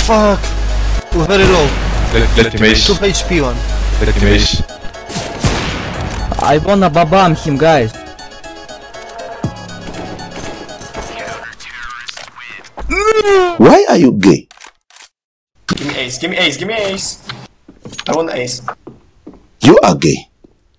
Fuck! We're very low. Let him ace. 2 HP one. Let him ace. I wanna babam him, guys. Why are you gay? Give me ace, give me ace, give me ace. I want ace. You are gay.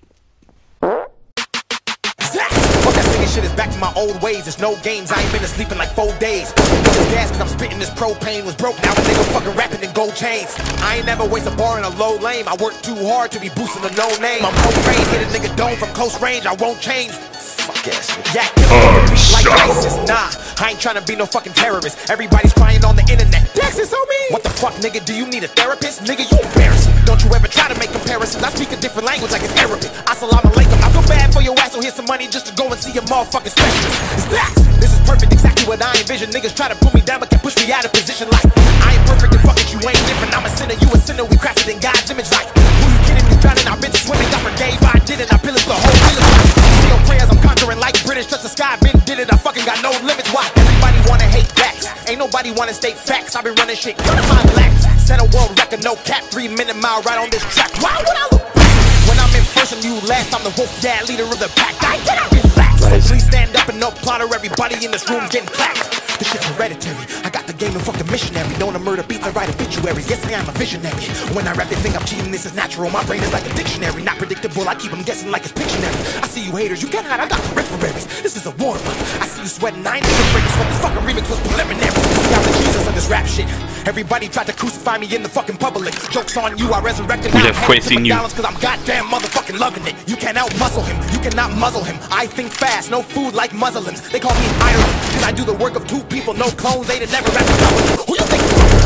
Fuck that singing shit is back to my old ways. There's no games, I ain't been asleep in like 4 days. Niggas gas cause I'm spitting this propane. Was broke, now a nigga fucking rapping in gold chains. I ain't never waste a bar in a low lane. I work too hard to be boosting a no name. I'm propane, hit a nigga dome from close range. I won't change. Fuck ass nigga. Yeah, like ISIS. Nah, I ain't tryna be no fucking terrorist. Everybody's crying on the internet. Texas on me. What the fuck, nigga? Do you need a therapist? Nigga, you embarrassing. Don't you ever try to make comparisons. I speak a different language like it's Arabic. Assalamu alaikum. I feel bad for your ass, so here's some money just to go and see a motherfucking specialist. It's that. This is perfect, exactly what I envision. Niggas try to put me down, but can push me out of position like I ain't perfect and fuck it, you ain't different. I'm a sinner, you a sinner. We crafted in God's image like who you kidding? You drowning? I've been swimming. I forgave, I didn't. I pillaged the whole village. Still prayers, I'm conquering like British. Touch the sky, been did it. I fucking got no limits. Why? Everybody wanna hate backs. Ain't nobody wanna state facts. I've been running shit, 35 laps. Set a world record, no cap. 3-minute mile right on this track. Why would I look back? When I'm in first and you last, I'm the wolf, yeah, leader of the pack. I cannot relax. So please stand up and no plotter. Everybody in this room's getting clapped. This shit's hereditary. I got the game and fuck the missionary. Don't a murder beats, I write obituary. Yes, I am a visionary. When I rap, they think I'm cheating. This is natural. My brain is like a dictionary. Not predictable. I keep them guessing like it's Pictionary. I see you haters. You can't hide. I got the referees. This is a warm up. I see you sweating. I ain't even breakers. What the fucking remix was preliminary. See, I'm the Jesus of this rap shit. Everybody tried to crucify me in the fucking public. Jokes on you. I resurrected. We have faith in you. Cause I'm goddamn motherfucking loving it. You can't out muscle him. You cannot muzzle him. I think fast. No food like Muslims. They call me Ireland. Cause I do the work of 2 people. No clones. They did never rap the who you think?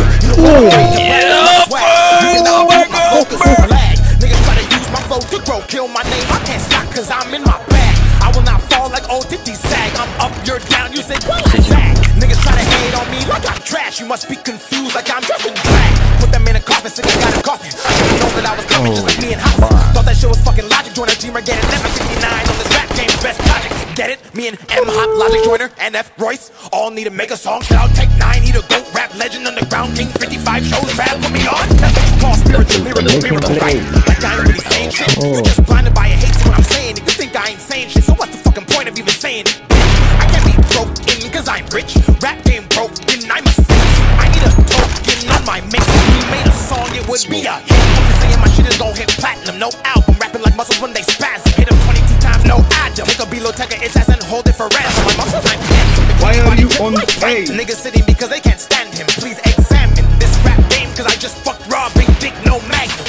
Niggas try to use my flow to grow, kill my name. I can't stop cause I'm in my bag. I will not fall like old Diddy sag. I'm up, you're down, you say what I sag. Niggas try to hate on me like I'm trash. You must be confused like I'm dressed in drag. Put them in a coffin, sick got a coffin. I didn't know that I was coming just like me and House. Thought that shit was fucking logic. Join a team or get it. Never 59 on this rap game, best logic. Get it? Me and M Hop, Logic Joyner, NF Royce all need to make a song. Shout out Tech 9, need a GOAT, rap legend, underground king, 55 shows, rap put me on. That's what you call spiritual, miracle, right? Like I ain't really saying shit. You're just blinded by a hate to what I'm saying. You think I ain't saying shit, so what's the fucking point of even saying it? I can't be broken, cause I'm rich. Rap game broken, I'm a saint. I need a token on my mix. If we made a song, it would be a hit. I'm just saying my shit is gon' hit platinum. No album, rapping like muscles when they spasm. Hit them 22 times, no adam. Take a Biblioteca, its ass and hold it for ransom. My muscles, I'm handsome. Why are you on A? Niggas sitting because they can't stand him. Please examine this rap game, cause I just fucked raw, big dick, no magnum.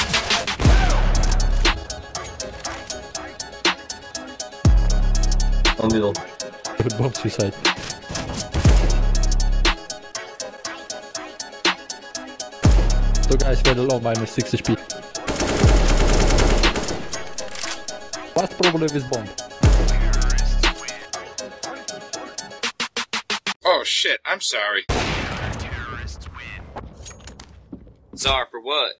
On middle. Good bomb suicide. So guys, we're low -6 HP. What's the problem with bomb? Oh shit, I'm sorry. Czar for what?